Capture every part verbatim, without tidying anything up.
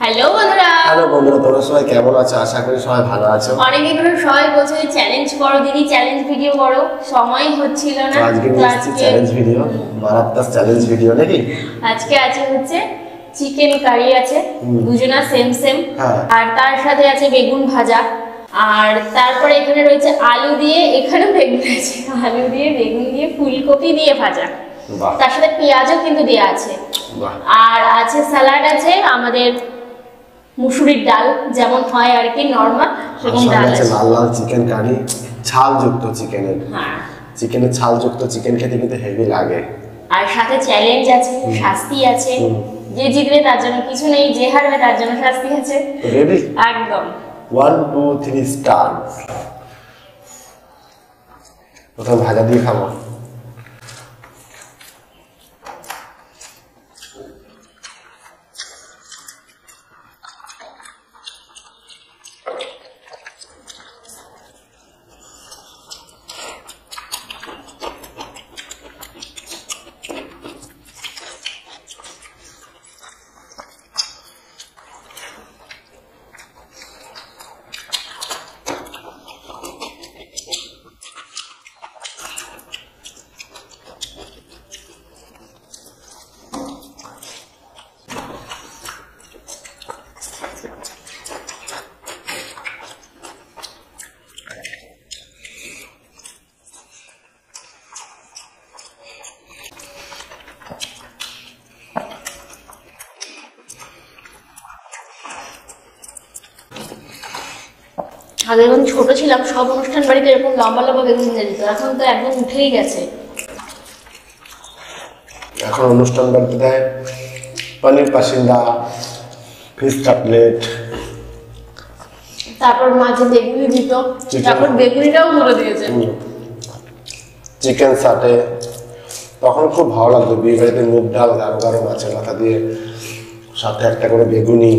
Hello বন্ধুরা hello বন্ধুরা তোমরা সবাই কেমন আছো? আশা করি সবাই ভালো আছো। অনেকদিন ধরে সবাই বলছে চ্যালেঞ্জ করো দিদি, চ্যালেঞ্জ ভিডিও করো, সময় হচ্ছিল না। আজকে নিচ্ছি চ্যালেঞ্জ ভিডিও, মারাত্মক চ্যালেঞ্জ ভিডিও নাকি? আজকে আছে হচ্ছে চিকেন কারি আছে, দুজনা সেম সেম, হ্যাঁ। আর তার সাথে আছে বেগুন ভাজা, আর তারপরে এখানে রয়েছে আলু দিয়ে, এখানেও বেগুন আছে, আলু দিয়ে বেগুন দিয়ে ফুলকপি দিয়ে ভাজা, তার সাথে পেঁয়াজও কিন্তু দেওয়া আছে, আর আছে স্যালাড আছে আমাদের মুসুরির ডাল যেমন হয় আর কি নরমাল সেরকম ডাল আছে, লাল লাল চিকেন কারি, ছাল যুক্ত চিকেনের। হ্যাঁ, চিকেনের ছাল যুক্ত চিকেন খেতে কিন্তু হেভি লাগে। আর সাথে চ্যালেঞ্জ আছে, শাস্তি আছে, যে জিতবে তার জন্য কিছু নেই, যে হারবে তার জন্য শাস্তি আছে। রেডি? একদম। One two three start. প্রথমে ভাজা দিয়ে খাবো। আগে যখন ছোট ছিলাম সব অনুষ্ঠান বাড়িতে এরকম লম্বা লম্বা বেগুন ভেজে দিত, এখন তো একদম উঠেই গেছে। এখন অনুষ্ঠান বাড়িতে দেয় পনির পাসিন্দা, ফিশ কাটলেট, তারপর মাঝে বেগুনি দিত, তারপর বেগুনিটাও ভরে দিয়েছে, চিকেন সাটে। তখন খুব ভালো লাগতো বিয়ে বাড়িতে মুগ ডাল, গাঢ় গাঢ় মাছের মাথা দিয়ে, সাথে একটা করে বেগুনি।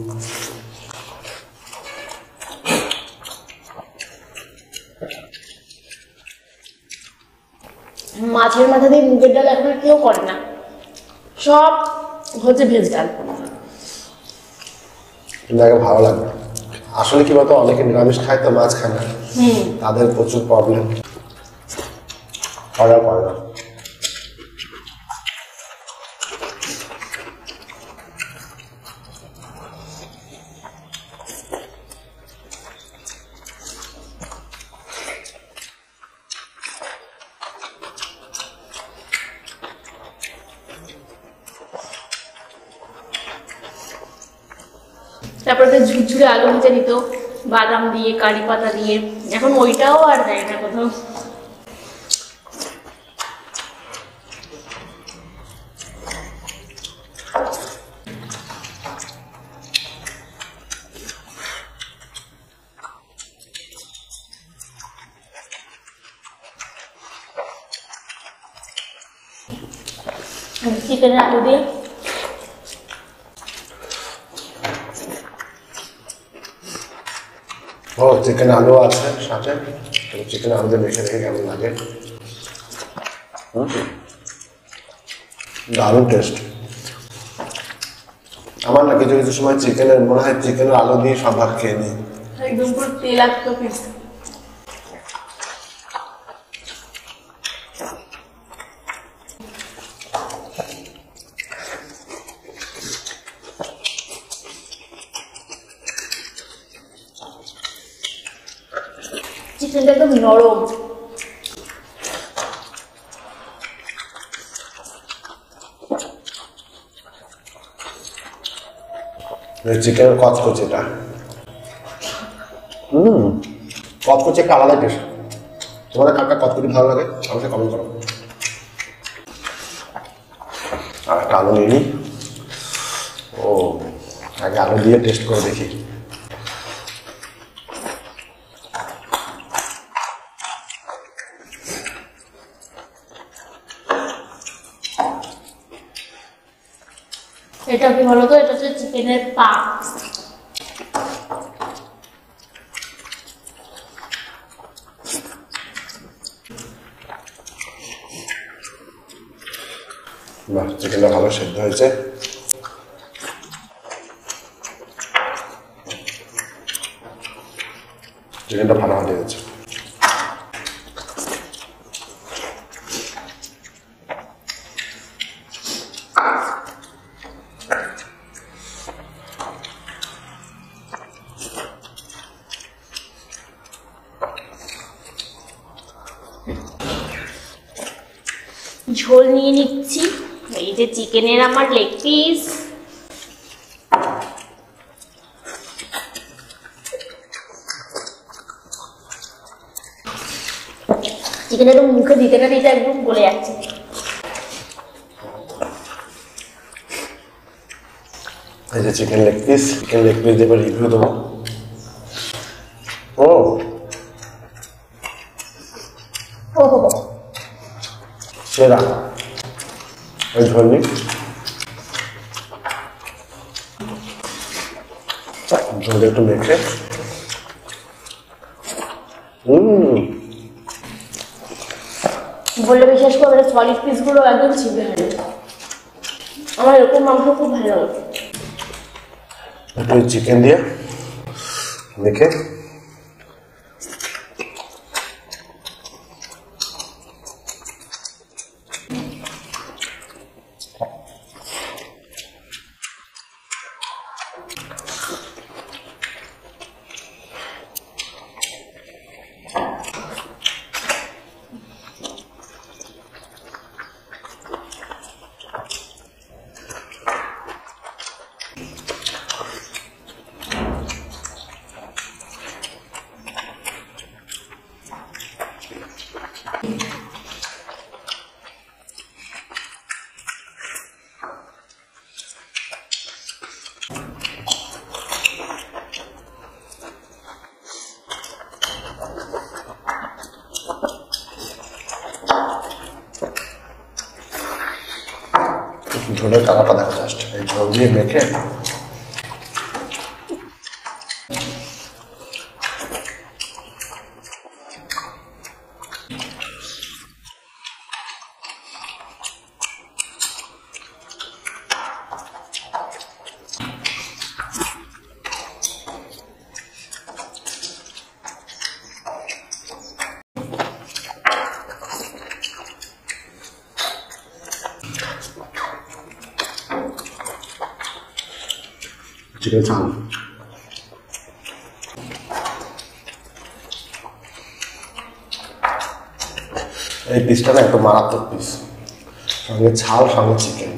মাছের মাথা দিয়ে মুগের ডাল এখন কেউ করে না, সব হচ্ছে ভেজ ডাল। কিন্তু আগে ভালো লাগতো। আসলে কি বলতো, অনেকে নিরামিষ খায় তো মাছ খায় না, তাদের প্রচুর প্রবলেম, অর্ডার করে না। তারপরে ঝুরঝুরে আলু ভেজে দিত বাদাম দিয়ে, কারি পাতা দিয়ে, এখন ওইটাও আর দেয় না কোথাও। চিকেনের আলু দিয়ে ও চিকেন আলু আছে সাথে, চিকেন আলু দিয়ে মেখে রেখে কেমন লাগে, দারুণ টেস্ট। আমার না কিছু কিছু সময় চিকেনের মনে হয় চিকেনের আলু দিয়ে সব ভাত খেয়ে নিই, একদম পুরো তেলাক্ত পিস। চিকেনটা একদম নরম, চিকেনের কচকচিটা, হম কচকচি একটা আলাদা টেস্ট। তোমাদের কার কার কচকচি ভালো লাগে আমাকে কমেন্ট করো। আর একটা আলু নিয়ে নিই। ও আগে আলু দিয়ে টেস্ট করে দেখি। এটা কি বলতো, এটা হচ্ছে চিকেনের পা। বাহ, চিকেনটা ভালো সেদ্ধ হয়েছে। চিকেনটা ফাটাফাটি হয়েছে। ঝোল নিয়ে নিচ্ছি। এই যে চিকেনের আমার লেগ পিস, চিকেনের মুখে দিতে না দিতে একদম গলে যাচ্ছে। এই যে chicken leg piece, chicken leg piece দিয়ে রিভিউ দেবো। ও সেরা ওই ঝোল নি ঝোল একটু মেখে হম বললে বিশেষ করে সলিড পিসগুলো একদম ছিঁড়ে গেল। আমার এরকম মাংস খুব ভালো লাগে। একটু চিকেন দিয়ে মেখে ঝোলের কালারটা দেখো জাস্ট, এই ঝোল দিয়ে মেখে চিকেন চাল এই পিসটা না একটু মারাত্মক পিস, সঙ্গে ছাল সঙ্গে চিকেন।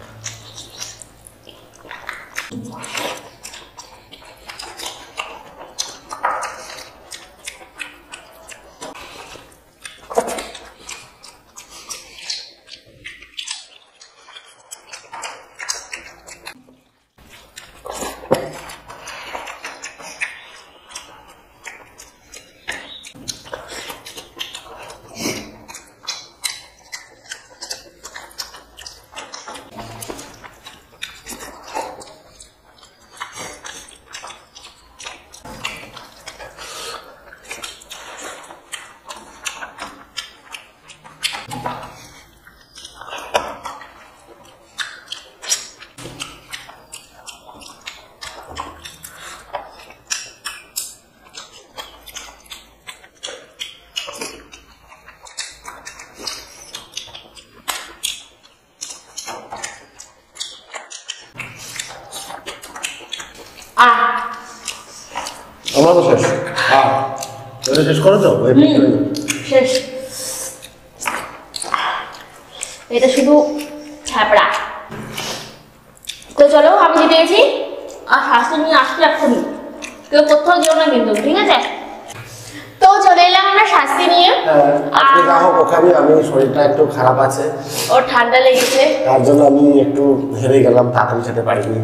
আমার তো শেষ। হ্যাঁ শেষ করে তো শেষ। এটা শুধু ছ্যাপড়া। তো চলো আমি জিতে গেছি, আর শাস্তি নিয়ে আসতে এক্ষুনি কেউ কোথাও যেও না কিন্তু, ঠিক আছে? তো চলে এলাম আমরা শাস্তি নিয়ে। আজকে যা হোক ওখানে আমি শরীরটা একটু খারাপ আছে, ওর ঠান্ডা লেগেছে, তার জন্য আমি একটু হেরে গেলাম, তাড়াতাড়ি খেতে পারিনি।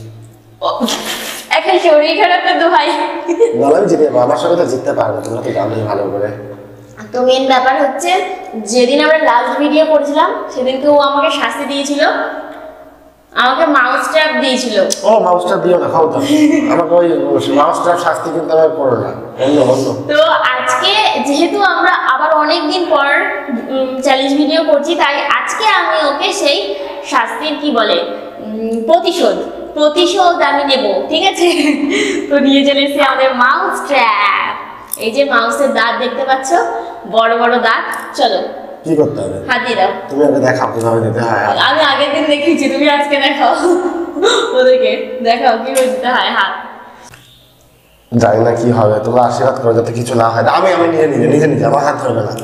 এখন শরীর খারাপ তো ভাই বললাম জিতে, আমার সঙ্গে তো জিততে পারবে, তোমরা তো জানোই ভালো করে। তো মেন ব্যাপার হচ্ছে যেদিন আমরা লাস্ট ভিডিও করেছিলাম সেদিনকে ও আমাকে শাস্তি দিয়েছিল, আমাকে মাউস ট্র্যাপ দিয়েছিল। ও মাউস ট্র্যাপ দিও না, খাও তো। আমাকে ওই মাউস ট্র্যাপ শাস্তি কিন্তু আমি করো না, অন্য অন্য। তো আজকে যেহেতু আমরা আবার অনেক দিন পর চ্যালেঞ্জ ভিডিও করছি, তাই আজকে আমি ওকে সেই শাস্তির কি বলে প্রতিশোধ প্রতিশোধ আমি নেব, ঠিক আছে? তো নিয়ে চলে এসেছি আমাদের মাউস ট্র্যাপ। এই যে মাউসের দাঁত দেখতে পাচ্ছ, বড় বড় দাঁত। চলো কি করতে হবে? হাত দিয়ে দাও। তুমি আগে দেখাও কিভাবে দিতে হয়। আমি আগের দিন দেখিয়েছি, তুমি আজকে দেখাও ওদেরকে, দেখাও কিভাবে দিতে হয় হাত। জানি না কি হবে, তোমরা আশীর্বাদ করো যাতে কিছু না হয়। আমি আমি নিজে নিজে নিজে নিজে আমার হাত ধরবে না।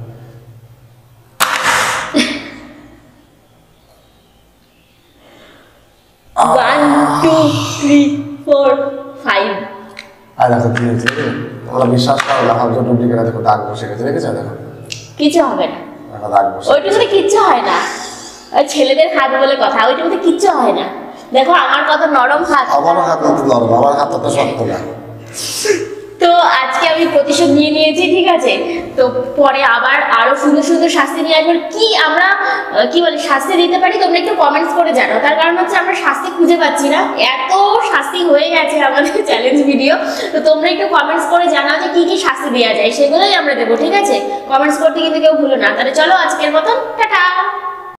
One two three four five. আর দেখো কি হয়েছে, তোমরা বিশ্বাস করো না, ভাবছো ডুপ্লিকেট। দেখো দাগ বসে গেছে, দেখেছো? দেখো কিছু হবে না, দেখো দাগ বসে। ওইটুকুতে কিচ্ছু হয় না। ওই ছেলেদের হাত বলে কথা, ওইটুকুতে কিচ্ছু হয় না। দেখো আমার কত নরম হাত। আমার হাত তো নরম, আমার হাত তো শক্ত না। তো আজকে আমি প্রতিশোধ নিয়ে নিয়েছি, ঠিক আছে? তো পরে আবার আরো সুন্দর সুন্দর শাস্তি নিয়ে আসবো। কি আমরা আহ, কি বলে শাস্তি দিতে পারি, তোমরা একটু কমেন্টস করে জানাও। তার কারণ হচ্ছে আমরা শাস্তি খুঁজে পাচ্ছি না, এত শাস্তি হয়ে গেছে আমাদের চ্যালেঞ্জ ভিডিও। তো তোমরা একটু কমেন্টস করে জানাও যে কি কি শাস্তি দেওয়া যায়, সেগুলোই আমরা দেবো, ঠিক আছে? কমেন্টস করতে কিন্তু কেউ ভুলো না। তাহলে চলো আজকের মতন টাটা।